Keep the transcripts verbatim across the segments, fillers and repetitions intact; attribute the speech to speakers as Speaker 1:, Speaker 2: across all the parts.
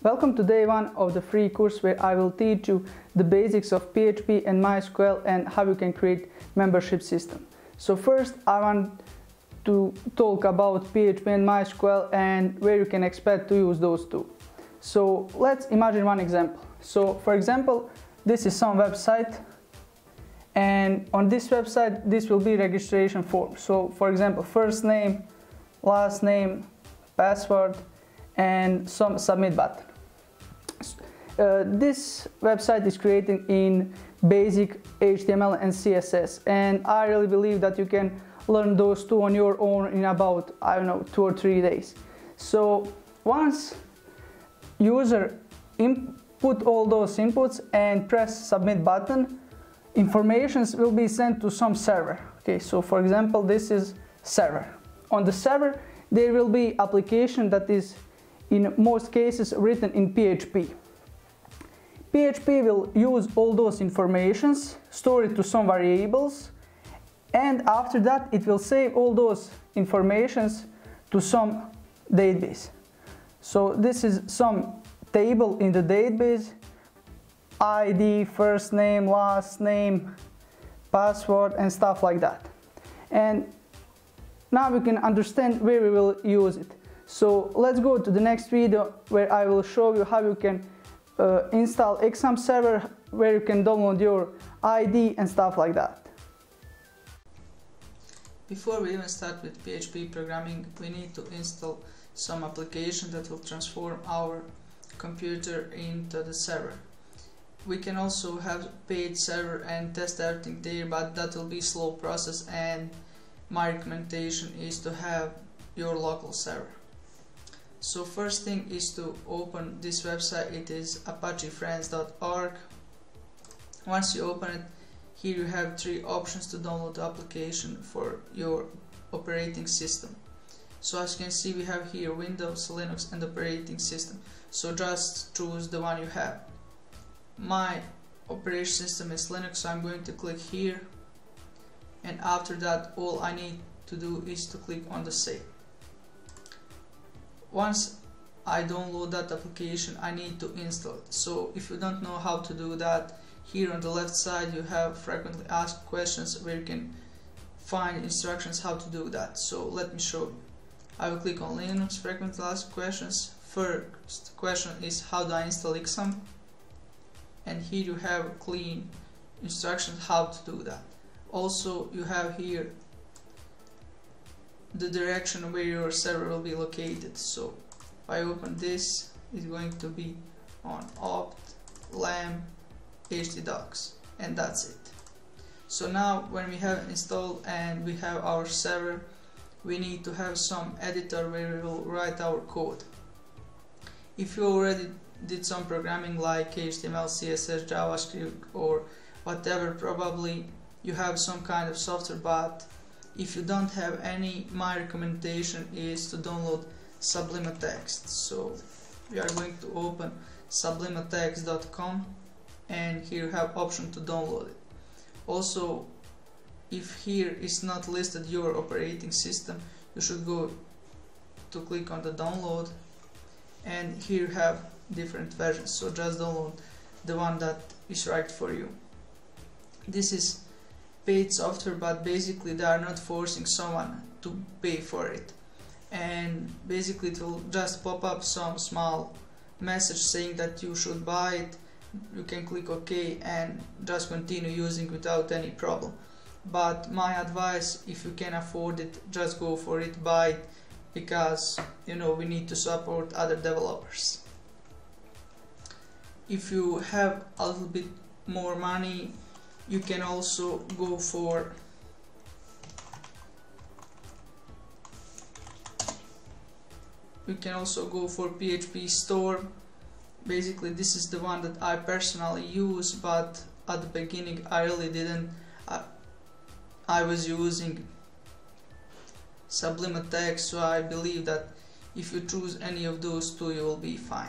Speaker 1: Welcome to day one of the free course where I will teach you the basics of P H P and MySQL and how you can create membership system. So first I want to talk about P H P and MySQL and where you can expect to use those two. So let's imagine one example. So for example, this is some website, and on this website this will be registration form. So for example, first name, last name, password, and some submit button. Uh, this website is created in basic H T M L and C S S, and I really believe that you can learn those two on your own in about, I don't know, two or three days. So once user input all those inputs and press submit button, informations will be sent to some server. Okay, so for example, this is server. On the server there will be application that is in most cases written in P H P. P H P will use all those informations, store it to some variables, and after that it will save all those informations to some database. So this is some table in the database, I D, first name, last name, password, and stuff like that. And now we can understand where we will use it. So let's go to the next video where I will show you how you can uh, install Xampp server, where you can download your I D and stuff like that.
Speaker 2: Before we even start with P H P programming, we need to install some application that will transform our computer into the server. We can also have paid server and test everything there, but that will be a slow process, and my recommendation is to have your local server. So first thing is to open this website. It is apache friends dot org. Once you open it, here you have three options to download the application for your operating system. So as you can see, we have here Windows, Linux, and operating system. So just choose the one you have. My operating system is Linux, so I'm going to click here, and after that all I need to do is to click on the save. Once I download that application, I need to install it. So if you don't know how to do that, here on the left side you have frequently asked questions where you can find instructions how to do that. So let me show you. I will click on Linux frequently asked questions. First question is, how do I install Xampp? And here you have clean instructions how to do that. Also you have here the direction where your server will be located. So if I open this, it's going to be on opt lamp htdocs, and that's it. So now when we have installed and we have our server, we need to have some editor where we will write our code. If you already did some programming like H T M L, C S S, JavaScript, or whatever, probably you have some kind of software, but if you don't have any, my recommendation is to download Sublime text. So we are going to open sublime text dot com, and here you have option to download it. Also, if here is not listed your operating system, you should go to click on the download, and here you have different versions, so just download the one that is right for you. This is paid software, but basically they are not forcing someone to pay for it, and basically it will just pop up some small message saying that you should buy it. You can click OK and just continue using without any problem. But my advice, if you can afford it, just go for it, buy it, because you know we need to support other developers. If you have a little bit more money, you can also go for you can also go for P H P store. Basically this is the one that I personally use, but at the beginning I really didn't. I, I was using Sublime text, so I believe that if you choose any of those two, you will be fine.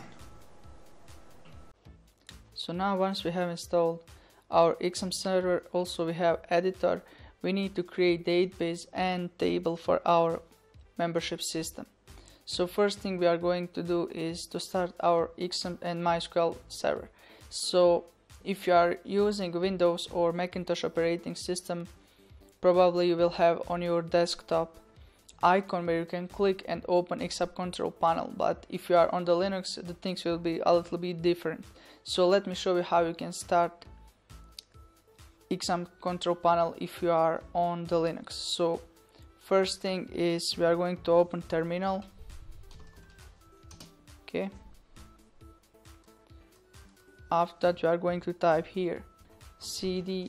Speaker 2: So now once we have installed our Xampp server, also we have editor, we need to create database and table for our membership system.
Speaker 1: So first thing we are going to do is to start our Xampp and MySQL server. So if you are using Windows or Macintosh operating system, probably you will have on your desktop icon where you can click and open Xampp control panel, but if you are on the Linux, the things will be a little bit different. So let me show you how you can start Xampp control panel if you are on the Linux. So first thing is we are going to open terminal. Okay. After that, you are going to type here cd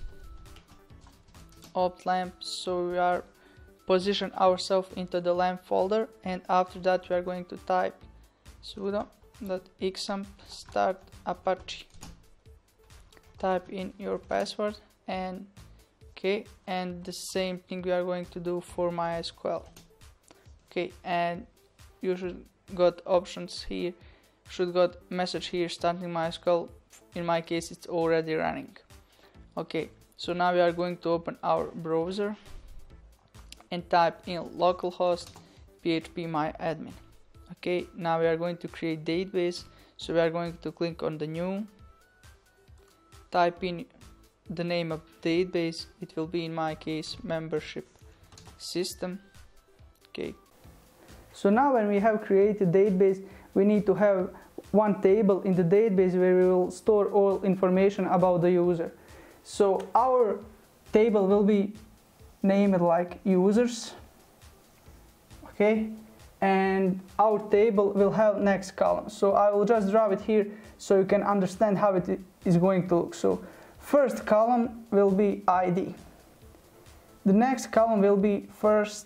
Speaker 1: opt lamp. So we are position ourselves into the lamp folder, and after that we are going to type sudo .xampp start apache. Type in your password, and okay, and the same thing we are going to do for MySQL. Okay, and you should got options here, should got message here starting MySQL. In my case it's already running. Okay, so now we are going to open our browser and type in localhost phpMyAdmin. Okay, now we are going to create database, so we are going to click on the new, type in the name of the database. It will be in my case membership system. Okay, so now when we have created database, we need to have one table in the database where we will store all information about the user. So our table will be named like users, okay, and our table will have next column. So I will just draw it here so you can understand how it is going to look. So first column will be I D. The next column will be first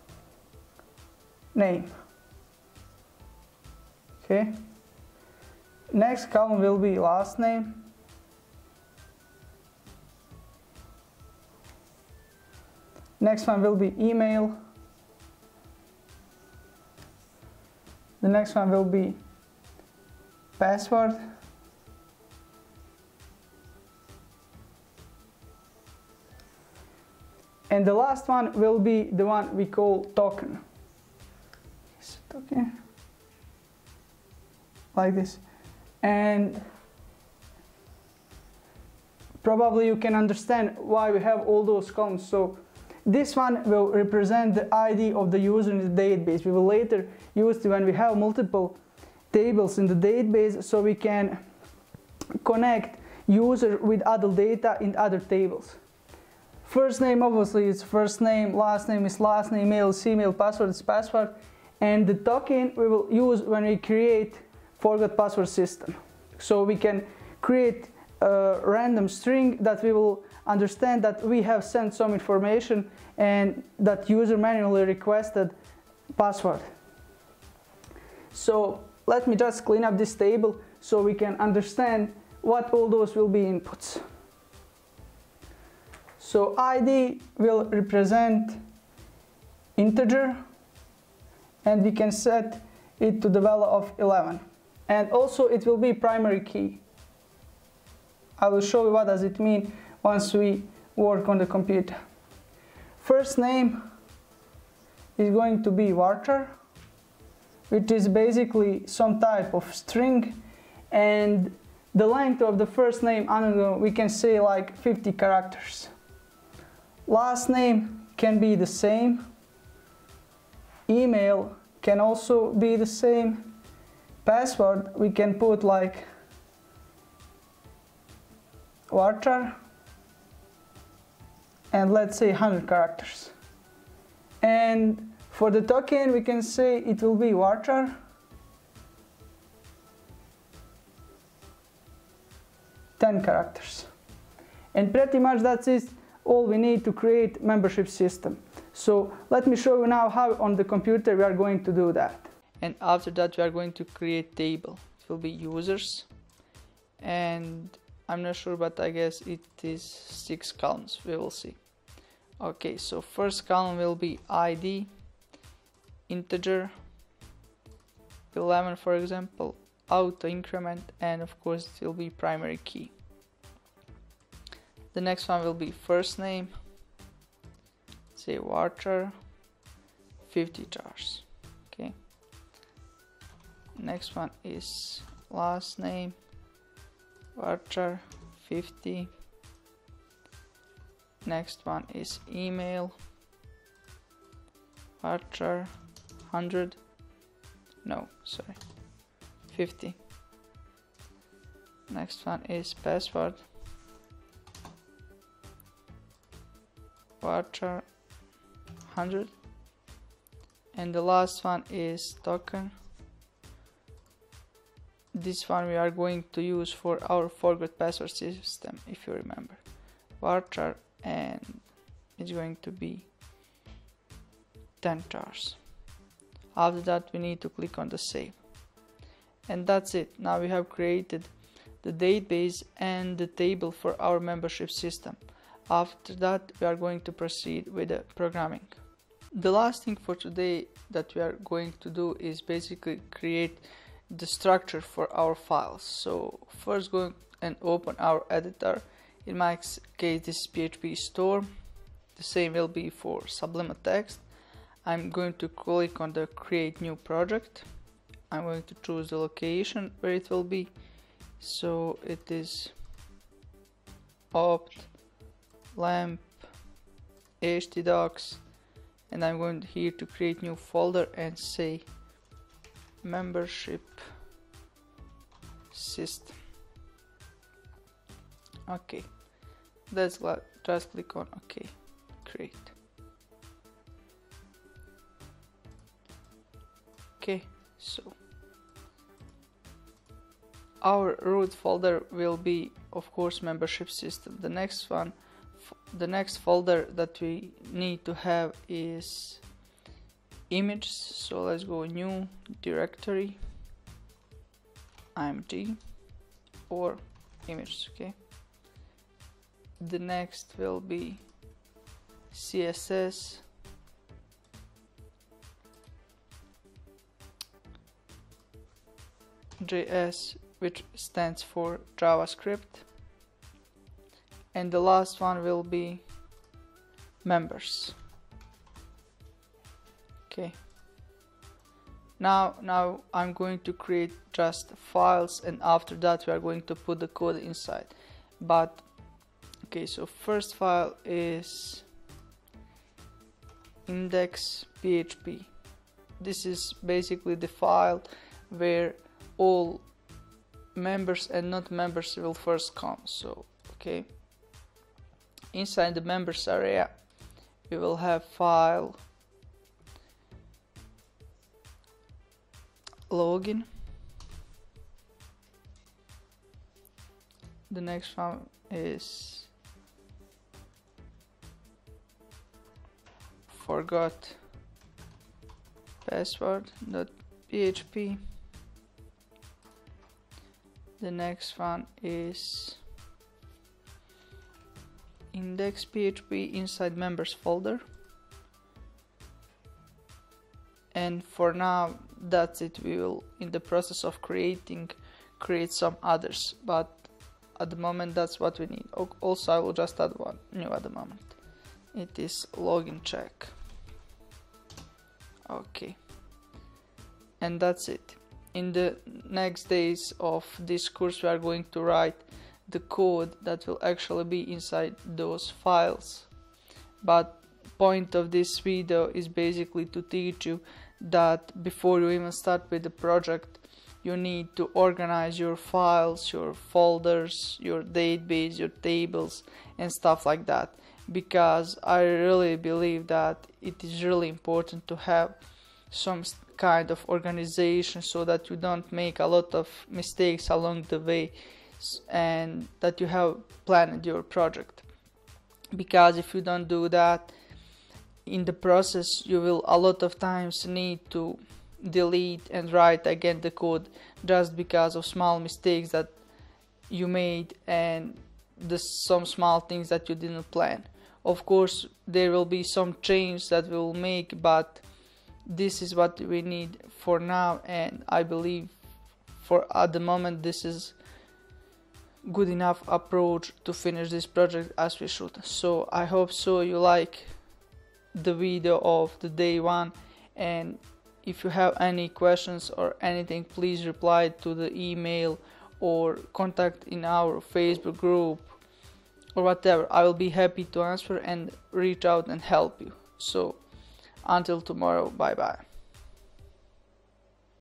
Speaker 1: name. Okay. Next column will be last name. Next one will be email. The next one will be password. And the last one will be the one we call token. Okay. Like this. And probably you can understand why we have all those columns. So this one will represent the I D of the user in the database. We will later use it when we have multiple tables in the database, so we can connect user with other data in other tables. First name obviously is first name, last name is last name, email is email, password is password, and the token we will use when we create forgot password system. So we can create a random string that we will understand that we have sent some information and that user manually requested password. So let me just clean up this table so we can understand what all those will be inputs. So I D will represent integer, and we can set it to the value of eleven, and also it will be primary key. I will show you what does it mean once we work on the computer. First name is going to be varchar, which is basically some type of string, and the length of the first name, I don't know, we can say like fifty characters. Last name can be the same. Email can also be the same. Password we can put like varchar, and let's say one hundred characters. And for the token we can say it will be varchar ten characters. And pretty much that's it, all we need to create membership system. So let me show you now how on the computer we are going to do that. And after that we are going to create table. It will be users, and I'm not sure, but I guess it is six columns, we will see. Okay, so first column will be I D, integer, eleven for example, auto increment, and of course it will be primary key. The next one will be first name, say varchar, fifty chars. Okay,
Speaker 2: next one is last name varchar fifty. Next one is email varchar one hundred. No, sorry, fifty. Next one is password varchar one hundred. And the last one is token. This one we are going to use for our forgot password system, if you remember. Varchar, and it's going to be ten chars. After that we need to click on the save. And that's it. Now we have created the database and the table for our membership system. After that we are going to proceed with the programming. The last thing for today that we are going to do is basically create the structure for our files. So first go and open our editor. In my case this is P H P store. The same will be for Sublime text. I'm going to click on the create new project. I'm going to choose the location where it will be. So it is opt lamp htdocs, and I'm going here to create new folder and say membership system. Okay, let's just click on OK, create. Okay, so our root folder will be, of course, membership system. The next one, the next folder that we need to have is images. So let's go new directory img or images. Okay, the next will be css js, which stands for JavaScript, and the last one will be members. Okay, now now I'm going to create just files, and after that we are going to put the code inside. But okay, so first file is index.php. This is basically the file where all members and not members will first come. So okay, inside the members area we will have file login. The next one is forgot password.php. The next one is index.php inside members folder. And for now that's it. We will, in the process of creating, create some others, but at the moment that's what we need. Also I will just add one new at the moment. It is login check. Okay, and that's it. In the next days of this course we are going to write the code that will actually be inside those files. But point of this video is basically to teach you that before you even start with the project you need to organize your files, your folders, your database, your tables and stuff like that, because I really believe that it is really important to have some kind of organization so that you don't make a lot of mistakes along the way and that you have planned your project. Because if you don't do that, in the process you will a lot of times need to delete and write again the code just because of small mistakes that you made and the some small things that you didn't plan. Of course there will be some changes that we will make, but this is what we need for now, and I believe for at the moment this is good enough approach to finish this project as we should. So I hope so you like the video of the day one, and
Speaker 1: if you have any questions or anything, please reply to the email or contact in our Facebook group or whatever. I will be happy to answer and reach out and help you. So until tomorrow, bye bye.